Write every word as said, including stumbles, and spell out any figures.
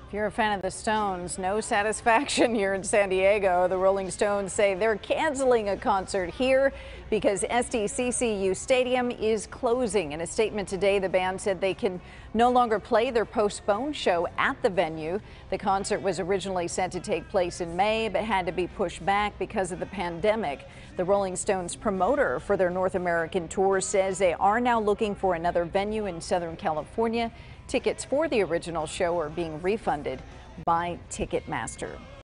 If you're a fan of the Stones, no satisfaction here in San Diego. The Rolling Stones say they're canceling a concert here because S D C C U Stadium is closing. In a statement today, the band said they can no longer play their Postponed show at the venue. The concert was originally set to take place in May, but had to be pushed back because of the pandemic. The Rolling Stones promoter for their North American tour says they are now looking for another venue in Southern California. Tickets for the original show are being refunded by Ticketmaster.